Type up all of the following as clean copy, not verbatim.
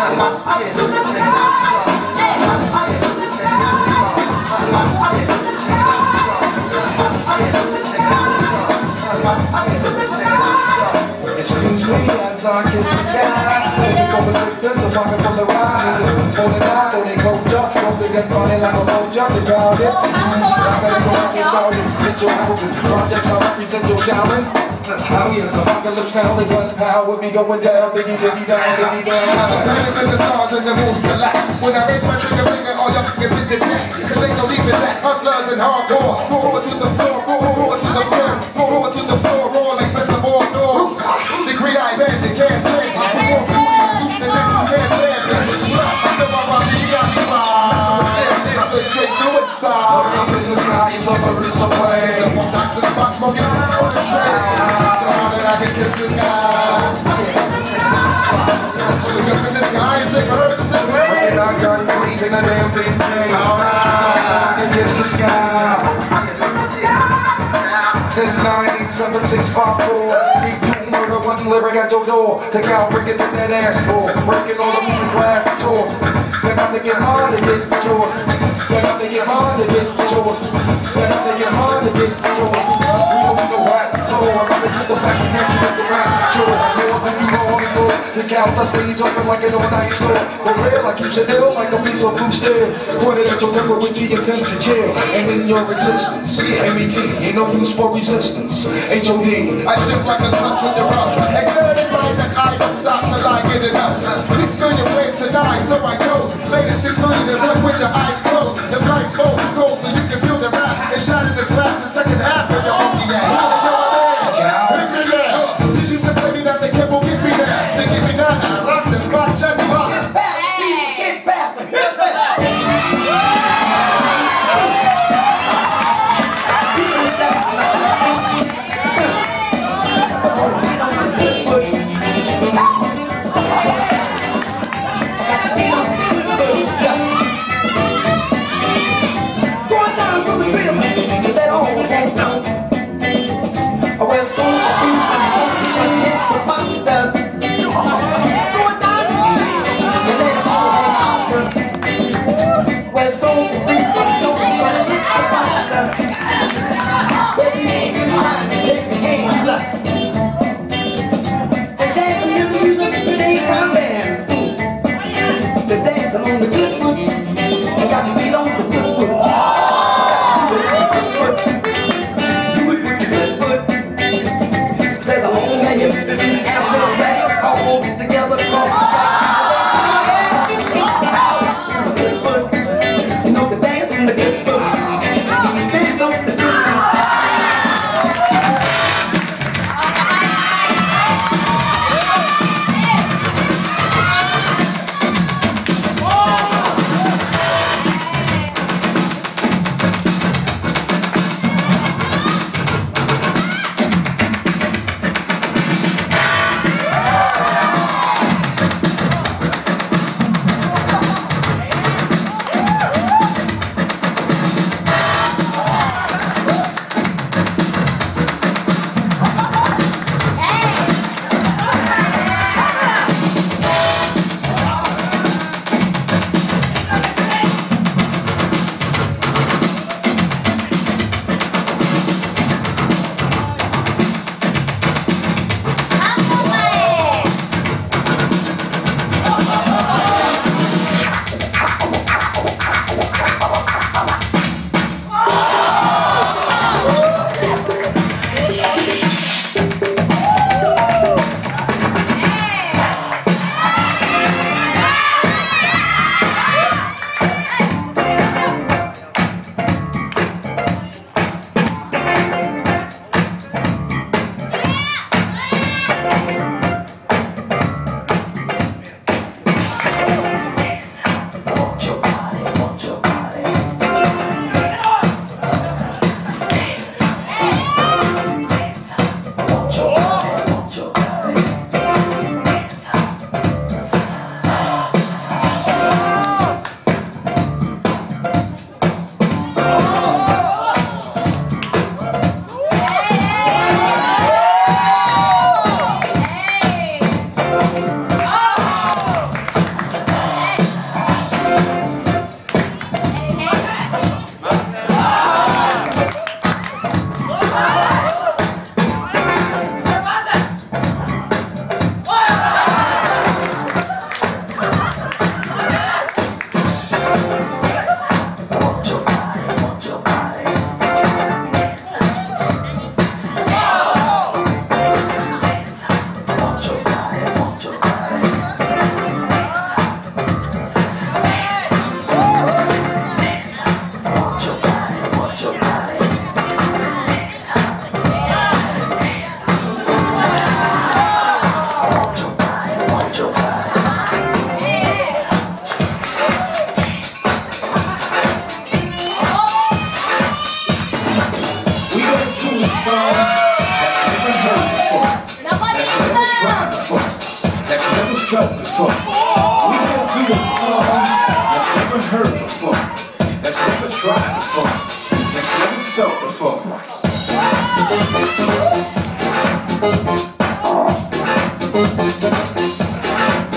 Excuse me, I'm dark in the sky. Going with the walking from the ride. Holding out, holding cold up. Holding get running like a boat jumping down it. I better go out and start it. Get your album. Projects I represent your challenge. How is the apocalypse now? The gunpowder be going down. Biggie, biggie down, biggie down. The planets and the stars and the moons collapse. When I raise my trigger finger, all your fingers hit the deck. Cause ain't no leaving that. Hustlers and hardcore. Roar to the floor, roar to the floor. Roar to the floor, roar like reservoir dogs. The great eye bandit can't stand. Smoking on the train, so how did I get kiss the sky? Look up in the sky and say, heard the same way. And I got it freezing a damn thing change. I can kiss the sky. 10, 9, 8, 7, 6, 5, 4, 3, 2, murder, one lyric at your door. Take out, bring it to that ass ball. Breaking all the moving glass door. They're about to get hard to get yours. They're about to get hard to get yours. They're about to get hard to get yours. The back of your head, the rap, sure. More than you know, the count the things open like an all-night store. For real, I keep it ill like a piece of blue steel. Pointed at your temper with the intent to kill. And in your existence, MET, ain't no use for resistance. HOD, I shift like a touch with the rough. Extended mind that's I don't stop till I get it up. 6 million ways to die, so I chose. Later 6 million to live with your eyes closed. The blindfold gold so you can feel the rap. And shot in the glass the second half of your monkey ass.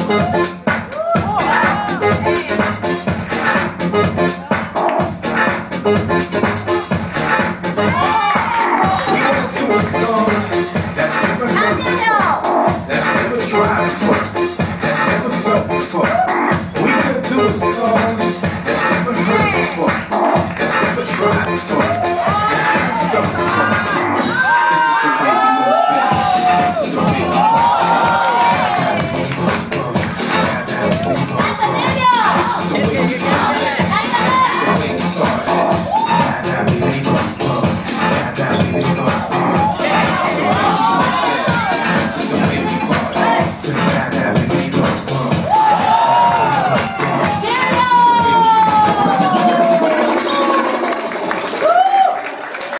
Yeah.